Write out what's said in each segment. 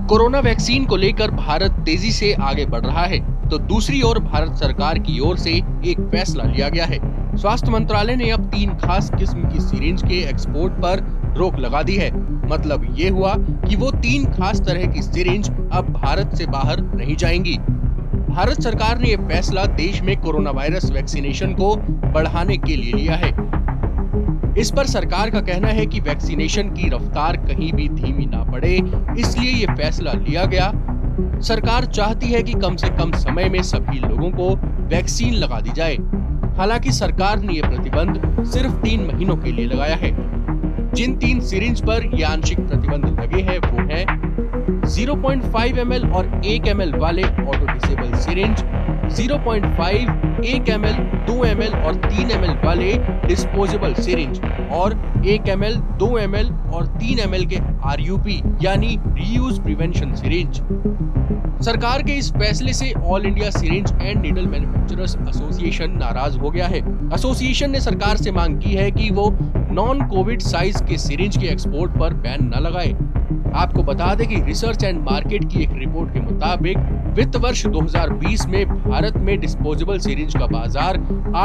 Corona vaccine को लेकर भारत तेजी से आगे बढ़ रहा है, तो दूसरी ओर भारत सरकार की ओर से एक फैसला लिया गया है। स्वास्थ्य मंत्रालय ने अब 3 खास किस्म की सिरिंज के एक्सपोर्ट पर रोक लगा दी है। मतलब ये हुआ कि वो 3 खास तरह की सिरिंज अब भारत से बाहर नहीं जाएंगी। भारत सरकार ने यह फैसला देश में कोरोना वायरस वैक्सीनेशन को बढ़ाने के लिए लिया है। इस पर सरकार का कहना है कि वैक्सीनेशन की रफ्तार कहीं भी धीमी ना पड़े, इसलिए ये फैसला लिया गया। सरकार चाहती है कि कम से कम समय में सभी लोगों को वैक्सीन लगा दी जाए। हालांकि सरकार ने ये प्रतिबंध सिर्फ 3 महीनों के लिए लगाया है। जिन 3 सिरिंज पर ये आंशिक प्रतिबंध लगे हैं वो हैं 0.5 ml और 1 ml वाले auto disable syringe, 0.5, 1 ml, 2 ml और 3 ml वाले डिस्पोजेबल सिरिंज और 1 ml, 2 ml और 3 ml के RUP यानी रीयूज प्रिवेंशन सिरिंज। सरकार के इस फैसले से all India syringe and needle manufacturers association नाराज हो गया है। एसोसिएशन ने सरकार से मांग की है कि वो नॉन कोविड साइज के सिरिंज के एक्सपोर्ट पर बैन न लगाए। आपको बता दें कि रिसर्च एंड मार्केट की एक रिपोर्ट के मुताबिक वित्त वर्ष 2020 में भारत में डिस्पोजेबल सिरिंज का बाजार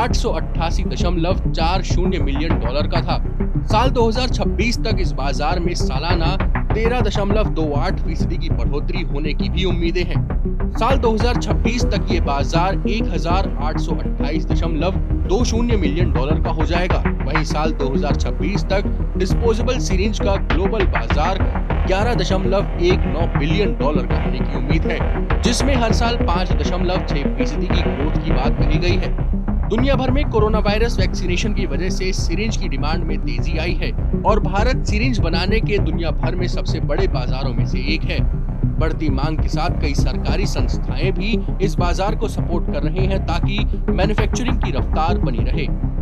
888.40 मिलियन डॉलर का था। साल 2026 तक इस बाजार में सालाना 13.28% की बढ़ोतरी होने की भी उम्मीदें हैं। साल 2026 तक ये बाजार 1,828.20 मिलियन डॉलर का हो जाएगा। वहीं साल 2026 तक डिस्पोजेबल सिरिंज का ग्लोबल बाजार 11.19 बिलियन डॉलर का होने की उम्मीद है, जिसमें हर साल 5.6% की ग्रोथ की बात कही गई है। दुनिया भर में कोरोना वायरस वैक्सीनेशन की वजह से सिरिंज की डिमांड में तेजी आई है और भारत सिरिंज बनाने के दुनिया भर में सबसे बड़े बाजारों में से एक है। बढ़ती मांग के साथ कई सरकारी संस्थाएं भी इस बाजार को सपोर्ट कर रहे हैं ताकि मैन्युफैक्चरिंग की रफ्तार बनी रहे।